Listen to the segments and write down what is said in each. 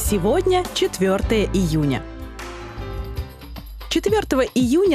Сегодня 4 июня. 4 июня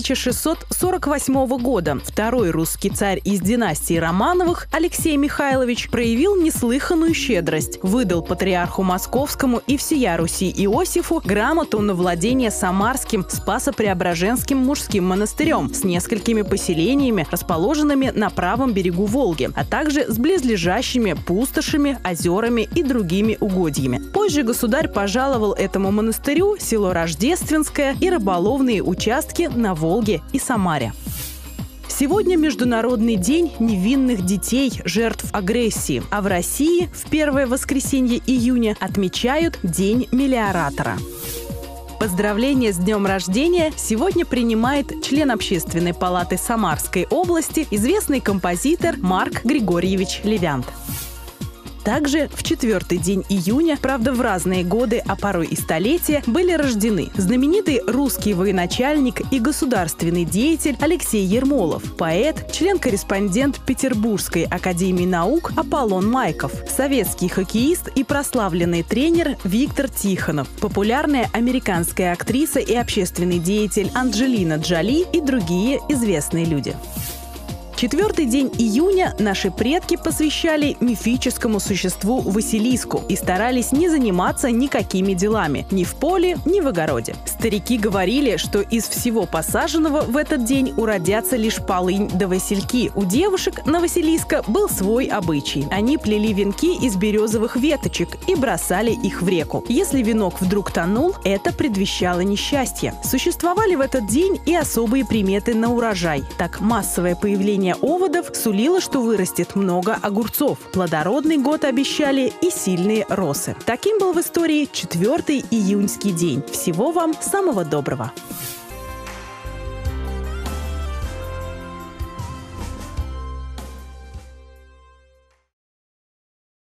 1648 года второй русский царь из династии Романовых Алексей Михайлович проявил неслыханную щедрость. Выдал патриарху Московскому и всея Руси Иосифу грамоту на владение Самарским Спасо-Преображенским мужским монастырем с несколькими поселениями, расположенными на правом берегу Волги, а также с близлежащими пустошами, озерами и другими угодьями. Позже государь пожаловал этому монастырю село Рождественское и рыболовные участки на Волге и Самаре. Сегодня Международный день невинных детей, жертв агрессии, а в России в первое воскресенье июня отмечают День мелиоратора. Поздравления с днем рождения сегодня принимает член Общественной палаты Самарской области, известный композитор Марк Григорьевич Левянт. Также в 4-й день июня, правда в разные годы, а порой и столетия, были рождены знаменитый русский военачальник и государственный деятель Алексей Ермолов, поэт, член-корреспондент Петербургской академии наук Аполлон Майков, советский хоккеист и прославленный тренер Виктор Тихонов, популярная американская актриса и общественный деятель Анджелина Джоли и другие известные люди. 4-й день июня наши предки посвящали мифическому существу Василиску и старались не заниматься никакими делами ни в поле, ни в огороде. Старики говорили, что из всего посаженного в этот день уродятся лишь полынь да васильки. У девушек на Василиска был свой обычай. Они плели венки из березовых веточек и бросали их в реку. Если венок вдруг тонул, это предвещало несчастье. Существовали в этот день и особые приметы на урожай. Так массовое появление оводов сулило, что вырастет много огурцов. Плодородный год обещали и сильные росы. Таким был в истории 4-й июньский день. Всего вам самого доброго!